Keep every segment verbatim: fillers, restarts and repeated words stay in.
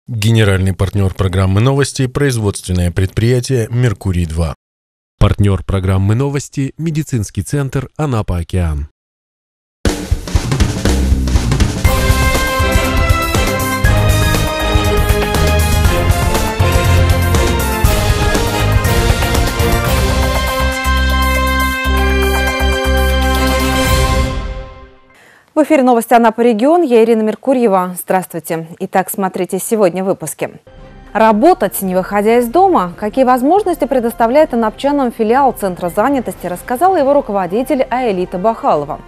Генеральный партнер программы «Новости» – производственное предприятие «Меркурий-два». Партнер программы «Новости» – медицинский центр «Анапа-Океан». В эфире новости Анапа регион. Я Ирина Меркурьева. Здравствуйте. Итак, смотрите сегодня в выпуске. Работать, не выходя из дома. Какие возможности предоставляет анапчанам филиал Центра занятости, рассказала его руководитель Аэлита Бахалова.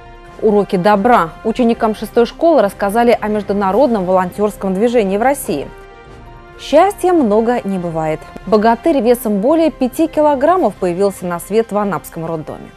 Уроки добра. Ученикам шестой школы рассказали о международном волонтерском движении в России. Счастья много не бывает. Богатырь весом более пяти килограммов появился на свет в Анапском роддоме.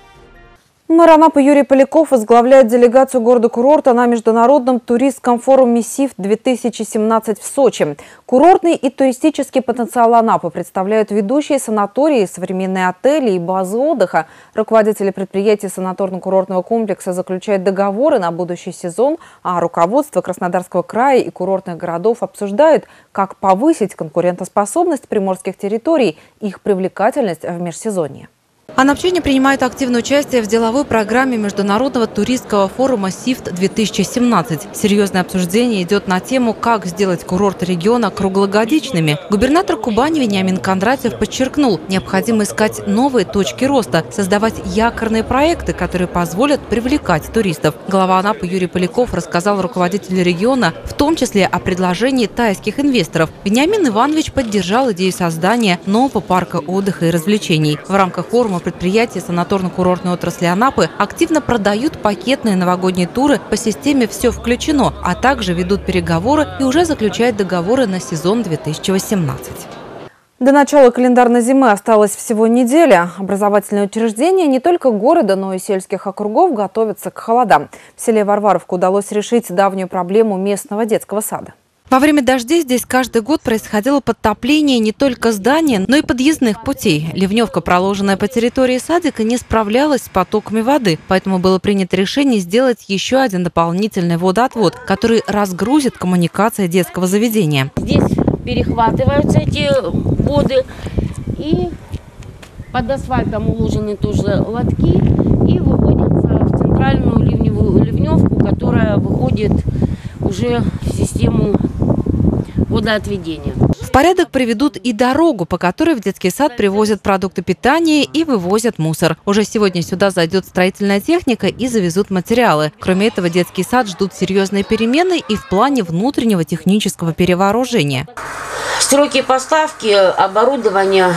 Мэр Анапы Юрий Поляков возглавляет делегацию города-курорта на международном туристском форуме СИФТ-две тысячи семнадцать в Сочи. Курортный и туристический потенциал Анапы представляют ведущие санатории, современные отели и базы отдыха. Руководители предприятий санаторно-курортного комплекса заключают договоры на будущий сезон, а руководство Краснодарского края и курортных городов обсуждают, как повысить конкурентоспособность приморских территорий и их привлекательность в межсезонье. Анапчане принимают активное участие в деловой программе Международного туристского форума СИФТ-две тысячи семнадцать. Серьезное обсуждение идет на тему, как сделать курорты региона круглогодичными. Губернатор Кубани Вениамин Кондратьев подчеркнул, необходимо искать новые точки роста, создавать якорные проекты, которые позволят привлекать туристов. Глава Анапы Юрий Поляков рассказал руководителю региона, в том числе о предложении тайских инвесторов. Вениамин Иванович поддержал идею создания нового парка отдыха и развлечений. В рамках форума предприятия санаторно-курортной отрасли Анапы активно продают пакетные новогодние туры по системе «Все включено», а также ведут переговоры и уже заключают договоры на сезон две тысячи восемнадцать. До начала календарной зимы осталась всего неделя. Образовательные учреждения не только города, но и сельских округов готовятся к холодам. В селе Варваровка удалось решить давнюю проблему местного детского сада. Во время дождей здесь каждый год происходило подтопление не только зданий, но и подъездных путей. Ливневка, проложенная по территории садика, не справлялась с потоками воды. Поэтому было принято решение сделать еще один дополнительный водоотвод, который разгрузит коммуникации детского заведения. Здесь перехватываются эти воды, и под асфальтом уложены тоже лотки и выводятся в центральную ливневую ливневку, которая выходит уже в систему водоотведения. В порядок приведут и дорогу, по которой в детский сад привозят продукты питания и вывозят мусор. Уже сегодня сюда зайдет строительная техника и завезут материалы. Кроме этого, детский сад ждут серьезные перемены и в плане внутреннего технического перевооружения. Сроки поставки оборудования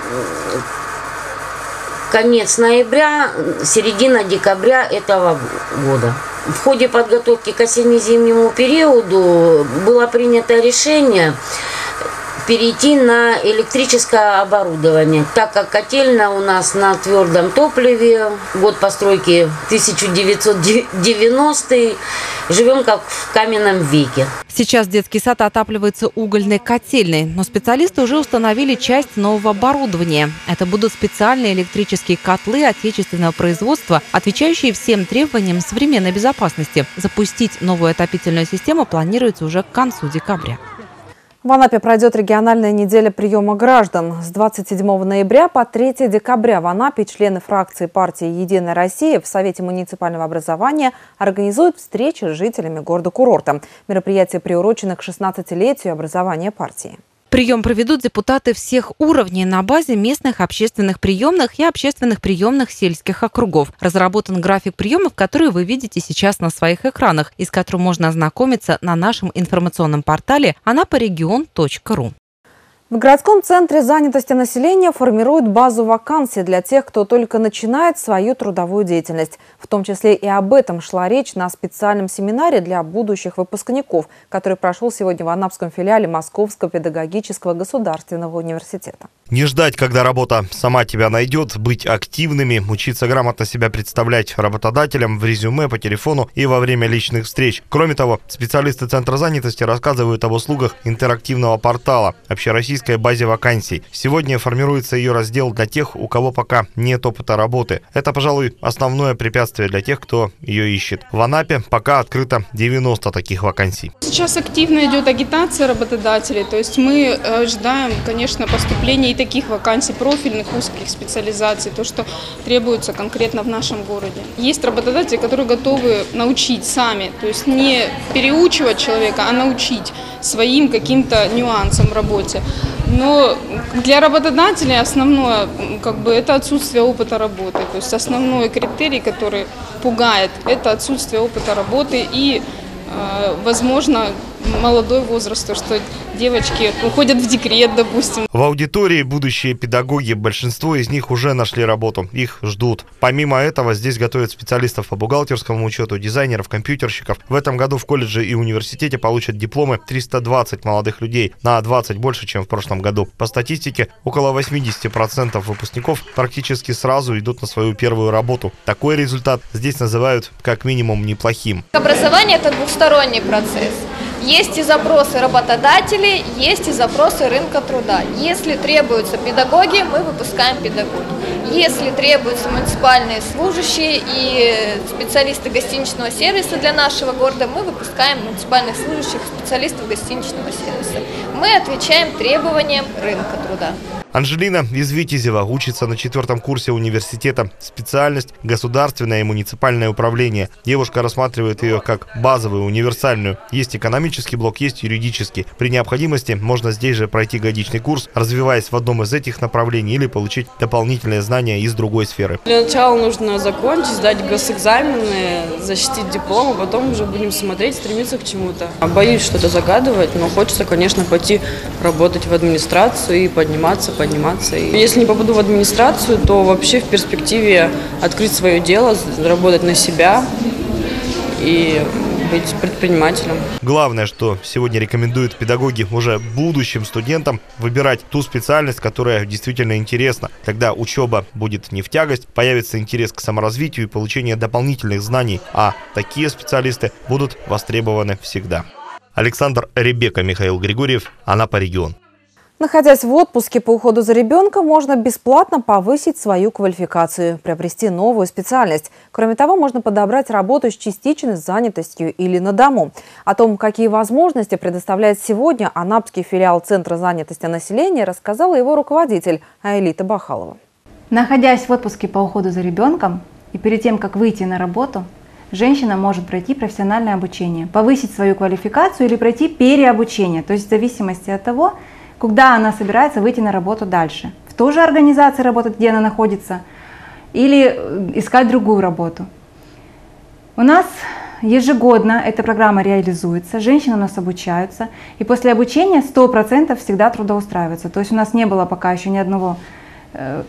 конец ноября, середина декабря этого года. В ходе подготовки к осенне-зимнему периоду было принято решение перейти на электрическое оборудование, так как котельная у нас на твердом топливе, год постройки тысяча девятьсот девяностый, живем как в каменном веке. Сейчас детский сад отапливается угольной котельной, но специалисты уже установили часть нового оборудования. Это будут специальные электрические котлы отечественного производства, отвечающие всем требованиям современной безопасности. Запустить новую отопительную систему планируется уже к концу декабря. В Анапе пройдет региональная неделя приема граждан. С двадцать седьмого ноября по третьего декабря в Анапе члены фракции партии «Единая Россия» в Совете муниципального образования организуют встречи с жителями города-курорта. Мероприятие приурочено к шестнадцатилетию образования партии. Прием проведут депутаты всех уровней на базе местных общественных приемных и общественных приемных сельских округов. Разработан график приемов, который вы видите сейчас на своих экранах, и с которым можно ознакомиться на нашем информационном портале анапарегион точка ру. В городском центре занятости населения формируют базу вакансий для тех, кто только начинает свою трудовую деятельность. В том числе и об этом шла речь на специальном семинаре для будущих выпускников, который прошел сегодня в Анапском филиале Московского педагогического государственного университета. Не ждать, когда работа сама тебя найдет, быть активными, учиться грамотно себя представлять работодателям в резюме, по телефону и во время личных встреч. Кроме того, специалисты Центра занятости рассказывают об услугах интерактивного портала «Общероссийской базе вакансий». Сегодня формируется ее раздел для тех, у кого пока нет опыта работы. Это, пожалуй, основное препятствие для тех, кто ее ищет. В Анапе пока открыто девяносто таких вакансий. Сейчас активно идет агитация работодателей, то есть мы ожидаем, конечно, поступления и таких вакансий, профильных, узких специализаций, то, что требуется конкретно в нашем городе. Есть работодатели, которые готовы научить сами, то есть не переучивать человека, а научить своим каким-то нюансам в работе. Но для работодателей основное, как бы, это отсутствие опыта работы. То есть основной критерий, который пугает, это отсутствие опыта работы и, э, возможно, молодой возраст, то, что девочки уходят в декрет, допустим. В аудитории будущие педагоги, большинство из них уже нашли работу, их ждут. Помимо этого, здесь готовят специалистов по бухгалтерскому учету, дизайнеров, компьютерщиков. В этом году в колледже и университете получат дипломы триста двадцать молодых людей, на двадцать больше, чем в прошлом году. По статистике, около восемьдесят процентов выпускников практически сразу идут на свою первую работу. Такой результат здесь называют как минимум неплохим. Образование – это двухсторонний процесс. Есть и запросы работодателей, есть и запросы рынка труда. Если требуются педагоги, мы выпускаем педагоги. Если требуются муниципальные служащие и специалисты гостиничного сервиса для нашего города, мы выпускаем муниципальных служащих, специалистов гостиничного сервиса. Мы отвечаем требованиям рынка труда. Анжелина из Витязева учится на четвертом курсе университета. Специальность – государственное и муниципальное управление. Девушка рассматривает ее как базовую, универсальную. Есть экономический блок, есть юридический. При необходимости можно здесь же пройти годичный курс, развиваясь в одном из этих направлений, или получить дополнительные знания из другой сферы. Для начала нужно закончить, сдать госэкзамены, защитить диплом, а потом уже будем смотреть, стремиться к чему-то. Боюсь что-то загадывать, но хочется, конечно, пойти работать в администрацию и подниматься, подниматься. И если не попаду в администрацию, то вообще в перспективе открыть свое дело, работать на себя и быть предпринимателем. Главное, что сегодня рекомендуют педагоги уже будущим студентам, выбирать ту специальность, которая действительно интересна. Тогда учеба будет не в тягость, появится интерес к саморазвитию и получению дополнительных знаний, а такие специалисты будут востребованы всегда. Александр Ребека, Михаил Григорьев, Анапа регион. Находясь в отпуске по уходу за ребенком, можно бесплатно повысить свою квалификацию, приобрести новую специальность. Кроме того, можно подобрать работу с частичной занятостью или на дому. О том, какие возможности предоставляет сегодня анапский филиал Центра занятости населения, рассказала его руководитель Аэлита Бахалова. Находясь в отпуске по уходу за ребенком и перед тем, как выйти на работу, женщина может пройти профессиональное обучение, повысить свою квалификацию или пройти переобучение, то есть в зависимости от того, куда она собирается выйти на работу дальше. В той же организации работать, где она находится, или искать другую работу. У нас ежегодно эта программа реализуется, женщины у нас обучаются, и после обучения сто процентов всегда трудоустраиваются. То есть у нас не было пока еще ни одного э,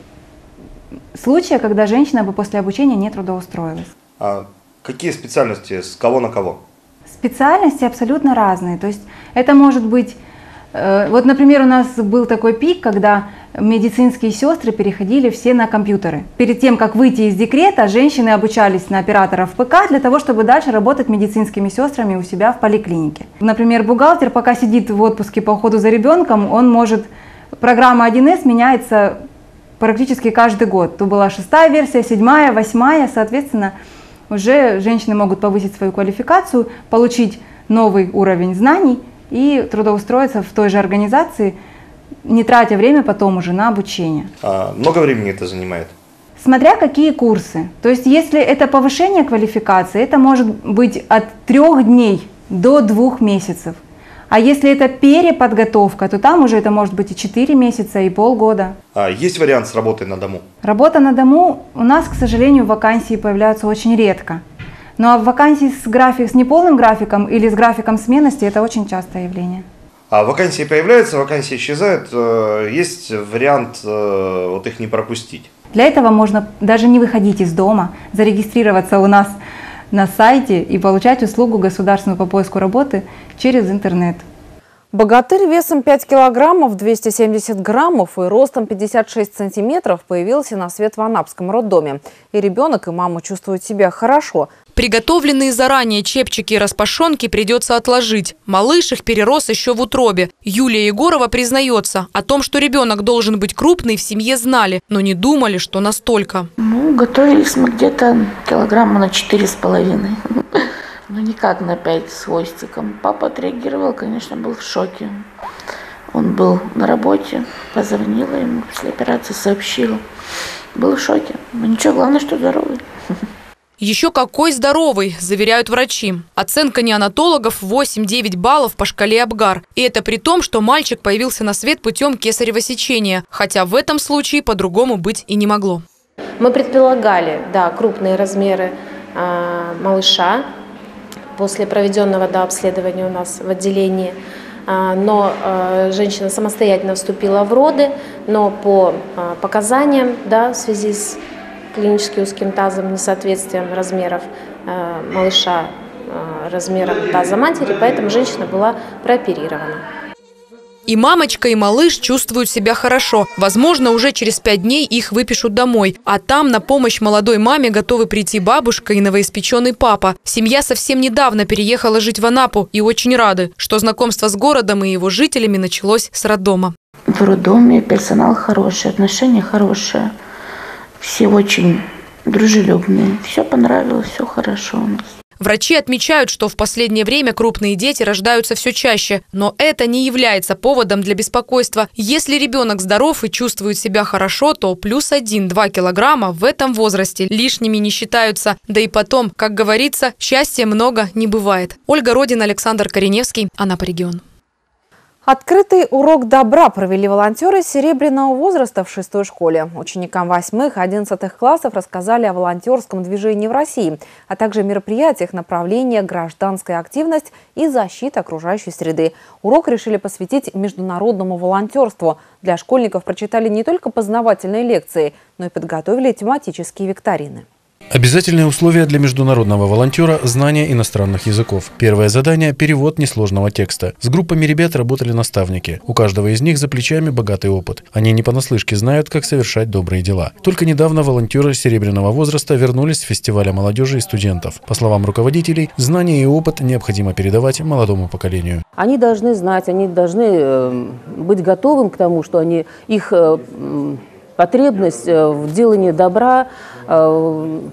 случая, когда женщина бы после обучения не трудоустроилась. А какие специальности, с кого на кого? Специальности абсолютно разные. То есть это может быть... Вот, например, у нас был такой пик, когда медицинские сестры переходили все на компьютеры. Перед тем, как выйти из декрета, женщины обучались на операторов ПК для того, чтобы дальше работать медицинскими сестрами у себя в поликлинике. Например, бухгалтер, пока сидит в отпуске по уходу за ребенком, он может... Программа один эс меняется практически каждый год. То была шестая версия, седьмая, восьмая, соответственно, уже женщины могут повысить свою квалификацию, получить новый уровень знаний и трудоустроиться в той же организации, не тратя время потом уже на обучение. А много времени это занимает? Смотря какие курсы. То есть если это повышение квалификации, это может быть от трех дней до двух месяцев. А если это переподготовка, то там уже это может быть и четыре месяца, и полгода. А есть вариант с работой на дому? Работа на дому у нас, к сожалению, вакансии появляются очень редко. Ну а вакансии с, график, с неполным графиком или с графиком сменности – это очень частое явление. А вакансии появляются, вакансии исчезают. Есть вариант вот их не пропустить? Для этого можно даже не выходить из дома, зарегистрироваться у нас на сайте и получать услугу государственную по поиску работы через интернет. Богатырь весом пять килограммов, двести семьдесят граммов и ростом пятьдесят шесть сантиметров появился на свет в Анапском роддоме. И ребенок, и мама чувствуют себя хорошо. Приготовленные заранее чепчики и распашонки придется отложить. Малыш их перерос еще в утробе. Юлия Егорова признается, о том, что ребенок должен быть крупный, в семье знали, но не думали, что настолько. Ну, готовились мы где-то килограмма на четыре с половиной. Ну, никак на пять с хвостиком. Папа отреагировал, конечно, был в шоке. Он был на работе, позвонила ему, после операции сообщила. Был в шоке. Но ничего, главное, что здоровый. Еще какой здоровый, заверяют врачи. Оценка неонатологов восемь-девять баллов по шкале Апгар. И это при том, что мальчик появился на свет путем кесарево сечения. Хотя в этом случае по-другому быть и не могло. Мы предполагали, да, крупные размеры э, малыша после проведенного да, обследования у нас в отделении. Э, но э, женщина самостоятельно вступила в роды, но по э, показаниям да, в связи с клинически узким тазом, несоответствием размеров э, малыша э, размером таза матери, поэтому женщина была прооперирована. И мамочка, и малыш чувствуют себя хорошо. Возможно, уже через пять дней их выпишут домой. А там на помощь молодой маме готовы прийти бабушка и новоиспеченный папа. Семья совсем недавно переехала жить в Анапу и очень рады, что знакомство с городом и его жителями началось с роддома. В роддоме персонал хороший, отношения хорошие. Все очень дружелюбные. Все понравилось, все хорошо у нас. Врачи отмечают, что в последнее время крупные дети рождаются все чаще. Но это не является поводом для беспокойства. Если ребенок здоров и чувствует себя хорошо, то плюс один-два килограмма в этом возрасте лишними не считаются. Да и потом, как говорится, счастья много не бывает. Ольга Родин, Александр Кореневский, Анапа регион. Открытый урок добра провели волонтеры серебряного возраста в шестой школе. Ученикам восьмых и одиннадцатых классов рассказали о волонтерском движении в России, а также мероприятиях направления «Гражданская активность» и «Защита окружающей среды». Урок решили посвятить международному волонтерству. Для школьников прочитали не только познавательные лекции, но и подготовили тематические викторины. Обязательные условия для международного волонтера – знание иностранных языков. Первое задание – перевод несложного текста. С группами ребят работали наставники. У каждого из них за плечами богатый опыт. Они не понаслышке знают, как совершать добрые дела. Только недавно волонтеры серебряного возраста вернулись с фестиваля молодежи и студентов. По словам руководителей, знания и опыт необходимо передавать молодому поколению. Они должны знать, они должны быть готовым к тому, что они, их потребность в делании добра, в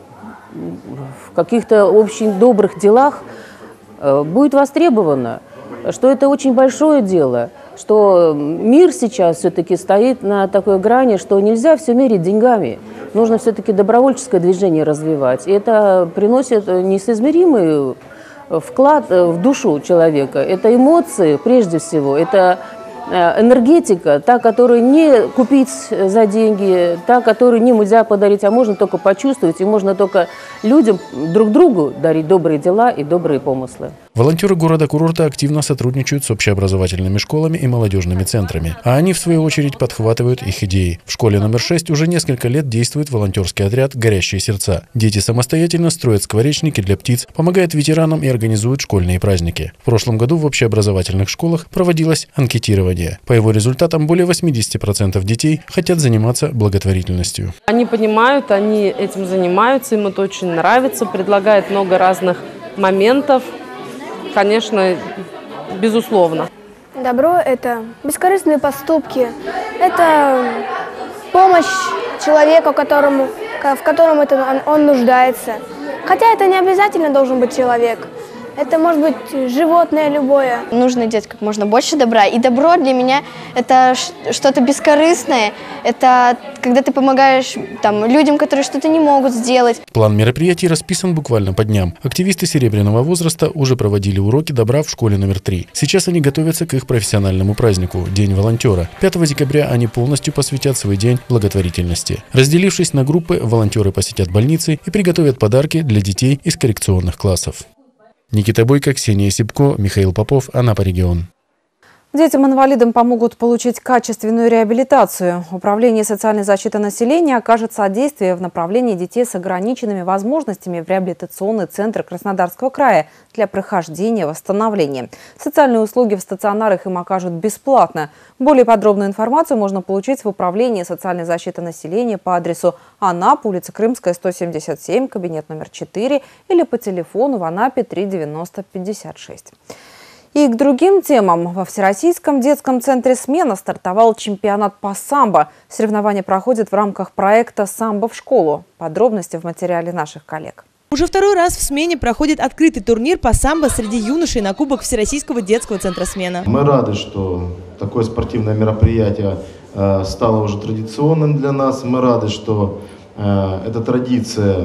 каких-то очень добрых делах будет востребована, что это очень большое дело, что мир сейчас все-таки стоит на такой грани, что нельзя все мерить деньгами. Нужно все-таки добровольческое движение развивать. И это приносит несоизмеримый вклад в душу человека. Это эмоции прежде всего, это энергетика, та, которую не купить за деньги, та, которую не нельзя подарить, а можно только почувствовать, и можно только людям, друг другу дарить добрые дела и добрые помыслы. Волонтеры города-курорта активно сотрудничают с общеобразовательными школами и молодежными центрами, а они, в свою очередь, подхватывают их идеи. В школе номер шесть уже несколько лет действует волонтерский отряд «Горящие сердца». Дети самостоятельно строят скворечники для птиц, помогают ветеранам и организуют школьные праздники. В прошлом году в общеобразовательных школах проводилось анкетирование. По его результатам более восьмидесяти процентов детей хотят заниматься благотворительностью. Они понимают, они этим занимаются, им это очень нравится, предлагают много разных моментов. Конечно, безусловно. Добро – это бескорыстные поступки, это помощь человеку, которому, в котором это он нуждается. Хотя это не обязательно должен быть человек. Это может быть животное любое. Нужно делать как можно больше добра. И добро для меня это что-то бескорыстное. Это когда ты помогаешь там, людям, которые что-то не могут сделать. План мероприятий расписан буквально по дням. Активисты серебряного возраста уже проводили уроки добра в школе номер три. Сейчас они готовятся к их профессиональному празднику – День волонтера. пятого декабря они полностью посвятят свой день благотворительности. Разделившись на группы, волонтеры посетят больницы и приготовят подарки для детей из коррекционных классов. Никита Бойко, Ксения Сипко, Михаил Попов, Анапа регион. Детям-инвалидам помогут получить качественную реабилитацию. Управление социальной защиты населения окажет содействие в направлении детей с ограниченными возможностями в реабилитационный центр Краснодарского края для прохождения восстановления. Социальные услуги в стационарах им окажут бесплатно. Более подробную информацию можно получить в Управлении социальной защиты населения по адресу Анапа, улица Крымская, сто семьдесят семь, кабинет номер четыре, или по телефону в Анапе три девяносто пятьдесят шесть. И к другим темам. Во Всероссийском детском центре «Смена» стартовал чемпионат по самбо. Соревнования проходят в рамках проекта «Самбо в школу». Подробности в материале наших коллег. Уже второй раз в «Смене» проходит открытый турнир по самбо среди юношей на Кубок Всероссийского детского центра «Смена». Мы рады, что такое спортивное мероприятие э, стало уже традиционным для нас. Мы рады, что э, эта традиция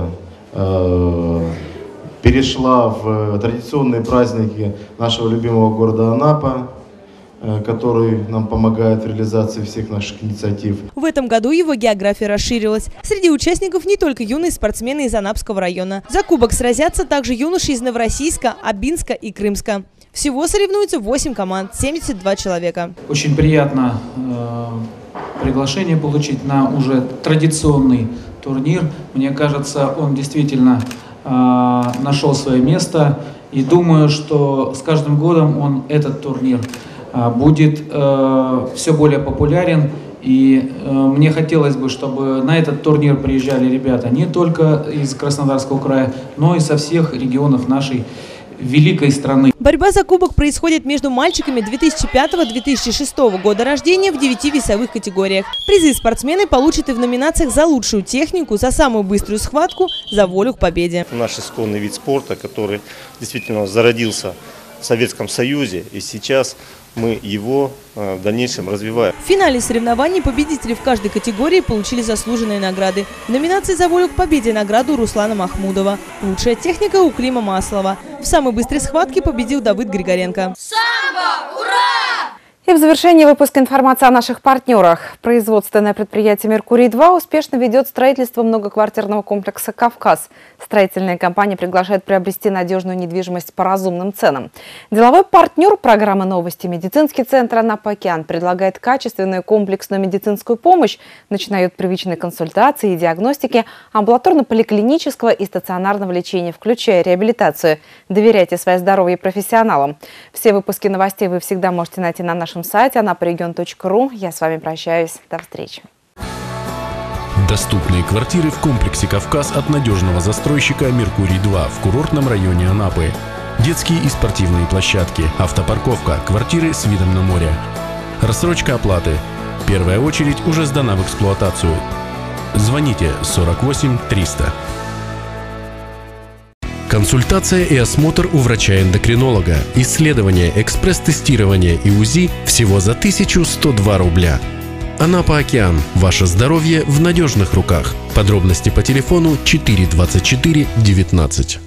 э, перешла в традиционные праздники нашего любимого города Анапа, который нам помогает в реализации всех наших инициатив. В этом году его география расширилась. Среди участников не только юные спортсмены из Анапского района. За кубок сразятся также юноши из Новороссийска, Абинска и Крымска. Всего соревнуются восемь команд, семьдесят два человека. Очень приятно э, приглашение получить на уже традиционный турнир. Мне кажется, он действительно нашел свое место, и думаю, что с каждым годом он, этот турнир будет э, все более популярен, и э, мне хотелось бы, чтобы на этот турнир приезжали ребята не только из Краснодарского края, но и со всех регионов нашей великой страны. Борьба за кубок происходит между мальчиками две тысячи пятого — две тысячи шестого года рождения в девяти весовых категориях. Призы спортсмены получат и в номинациях за лучшую технику, за самую быструю схватку, за волю к победе. Наш исконный вид спорта, который действительно зародился в Советском Союзе, и сейчас мы его в дальнейшем развиваем. В финале соревнований победители в каждой категории получили заслуженные награды. В номинации «За волю к победе» награду у Руслана Махмудова. Лучшая техника у Клима Маслова. В самой быстрой схватке победил Давыд Григоренко. Самбо! Ура! И в завершении выпуска информация о наших партнерах. Производственное предприятие «Меркурий-два» успешно ведет строительство многоквартирного комплекса «Кавказ». Строительная компания приглашает приобрести надежную недвижимость по разумным ценам. Деловой партнер программы «Новости» медицинский центр «Анапа Океан» предлагает качественную комплексную медицинскую помощь, начиная от первичной консультации и диагностики, амбулаторно-поликлинического и стационарного лечения, включая реабилитацию. Доверяйте свое здоровье профессионалам. Все выпуски новостей вы всегда можете найти на нашем сайте анапарегион точка ру. Я с вами прощаюсь. До встречи. Доступные квартиры в комплексе «Кавказ» от надежного застройщика «Меркурий-два» в курортном районе Анапы. Детские и спортивные площадки, автопарковка, квартиры с видом на море. Рассрочка оплаты. Первая очередь уже сдана в эксплуатацию. Звоните сорок восемь триста. Консультация и осмотр у врача-эндокринолога. Исследование, экспресс-тестирование и УЗИ всего за тысячу сто два рубля. Анапа Океан. Ваше здоровье в надежных руках. Подробности по телефону четыре двадцать четыре девятнадцать.